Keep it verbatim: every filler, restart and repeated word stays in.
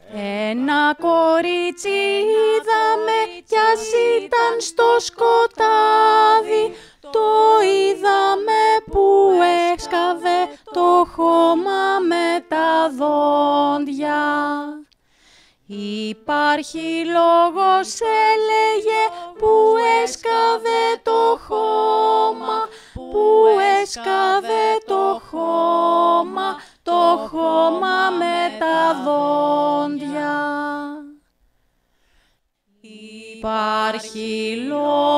Ένα κορίτσι είδαμε κι ας ήταν στο σκοτάδι, το είδαμε που έσκαβε το χώμα με τα δόντια. Υπάρχει λόγος, έλεγε, που έσκαβε το χώμα, που έσκαβε το χώμα, το χώμα με τα δόντια. Υπάρχει λόγος.